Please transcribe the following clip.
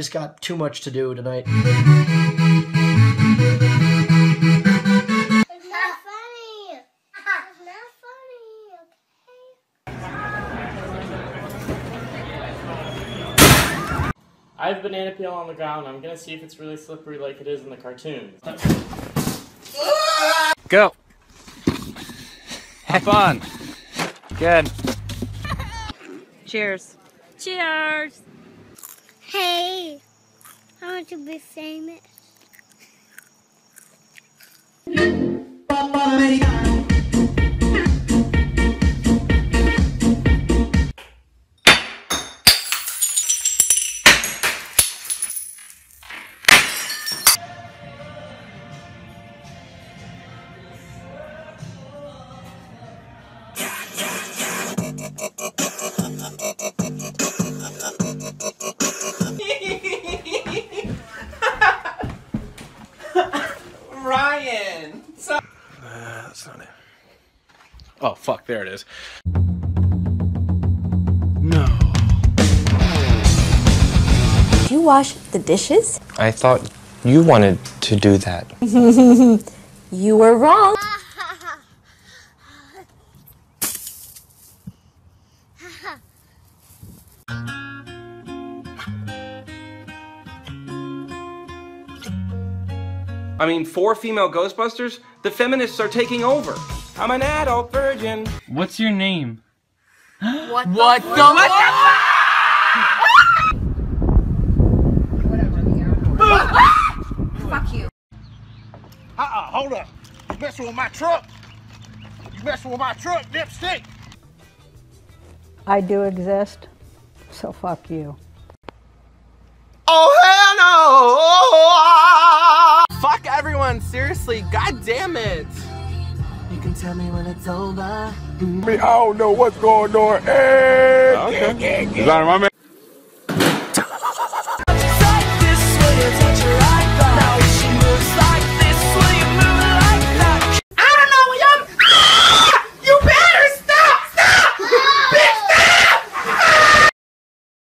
just got too much to do tonight. It's not funny. It's not funny, okay? I have banana peel on the ground. I'm gonna see if it's really slippery like it is in the cartoons. Go. Have fun. Good. Cheers. Cheers. Hey, I want to be famous. Ryan! That's not it. Oh, fuck, there it is. No. Did you wash the dishes? I thought you wanted to do that. You were wrong. I mean, 4 female Ghostbusters? The feminists are taking over. I'm an adult virgin. What's your name? What the What the fuck you. Hold up. You messing with my truck? You messing with my truck, dipstick? I do exist, so fuck you. Oh, hell no! Fuck everyone, seriously, god damn it! You can tell me when it's over. I don't know what's going on. Hey, okay. Is that my man?